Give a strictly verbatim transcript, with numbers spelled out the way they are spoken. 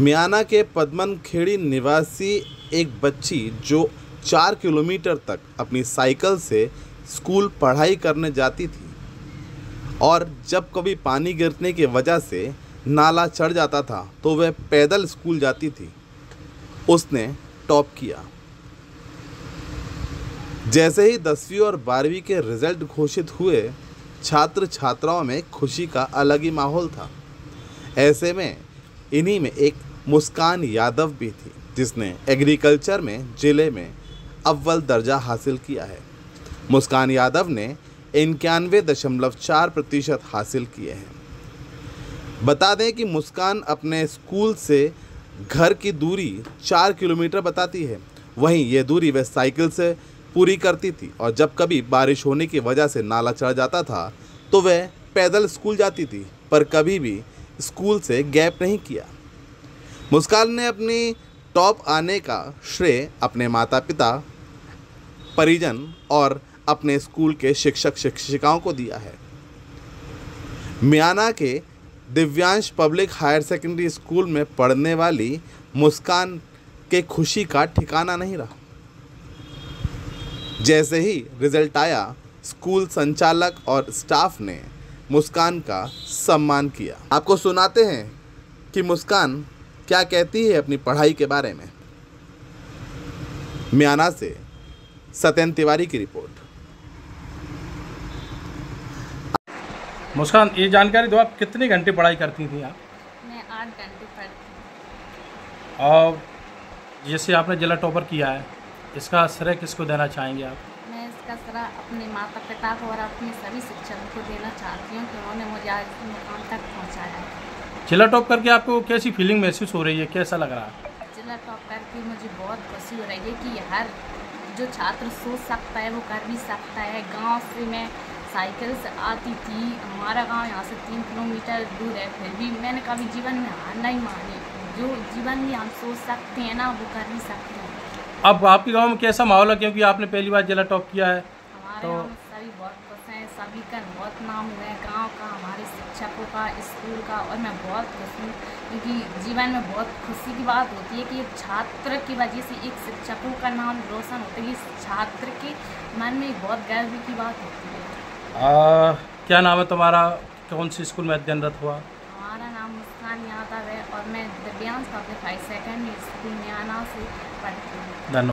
म्याना के पद्मनखेड़ी निवासी एक बच्ची जो चार किलोमीटर तक अपनी साइकिल से स्कूल पढ़ाई करने जाती थी और जब कभी पानी गिरने की वजह से नाला चढ़ जाता था तो वह पैदल स्कूल जाती थी। उसने टॉप किया। जैसे ही दसवीं और बारहवीं के रिजल्ट घोषित हुए, छात्र छात्राओं में खुशी का अलग ही माहौल था। ऐसे में इन्हीं में एक मुस्कान यादव भी थी जिसने एग्रीकल्चर में जिले में अव्वल दर्जा हासिल किया है। मुस्कान यादव ने इक्यानवे दशमलव चार प्रतिशत हासिल किए हैं। बता दें कि मुस्कान अपने स्कूल से घर की दूरी चार किलोमीटर बताती है। वहीं यह दूरी वह साइकिल से पूरी करती थी और जब कभी बारिश होने की वजह से नाला चढ़ जाता था तो वह पैदल स्कूल जाती थी, पर कभी भी स्कूल से गैप नहीं किया। मुस्कान ने अपनी टॉप आने का श्रेय अपने माता पिता, परिजन और अपने स्कूल के शिक्षक शिक्षिकाओं को दिया है। म्याना के Divyansh public higher secondary school में पढ़ने वाली मुस्कान के खुशी का ठिकाना नहीं रहा। जैसे ही रिजल्ट आया, स्कूल संचालक और स्टाफ ने मुस्कान का सम्मान किया। आपको सुनाते हैं कि मुस्कान क्या कहती है अपनी पढ़ाई के बारे में। म्याना से सत्येंद्र तिवारी की रिपोर्ट। मुस्कान, ये जानकारी दो, आप कितने घंटे पढ़ाई करती थी आप? मैं आठ घंटे पढ़ती हूँ। और जैसे आपने जिला टॉपर किया है, इसका श्रेय किसको देना चाहेंगे आप? मैं इसका श्रेय अपने माता पिता को और अपने सभी शिक्षकों को देना चाहती हूँ कि उन्होंने मुझे आज इस मुकाम तक पहुँचाया है। जिला टॉप करके आपको कैसी फीलिंग महसूस हो रही है, कैसा लग रहा है? जिला टॉप करके मुझे बहुत खुशी हो रही है कि हर जो छात्र सोच सकता है वो कर भी सकता है। गाँव से मैं साइकिल से आती थी, हमारा गांव यहाँ से तीन किलोमीटर दूर है, फिर भी मैंने कभी जीवन में हार नहीं मानी। जो जीवन में हम सोच सकते हैं ना, वो कर भी सकते हैं। अब आपके गांव में कैसा माहौल है, क्योंकि आपने पहली बार जिला टॉप किया है? हमारे तो गाँव में सभी बहुत खुश हैं, सभी का बहुत नाम हुआ है, गाँव का, हमारे शिक्षकों का, स्कूल का, और मैं बहुत खुश हूँ क्योंकि जीवन में बहुत खुशी की बात होती है कि एक छात्र की वजह से एक शिक्षकों का नाम रोशन होता है। इस छात्र के मन में बहुत गर्व की बात होती है। आ, क्या नाम है तुम्हारा? कौन सी स्कूल में अध्ययनरत हुआ? हमारा नाम मुस्कान यादव है और मैं Divyansh public high secondary school Myana से पढ़ती हूँ। धन्यवाद।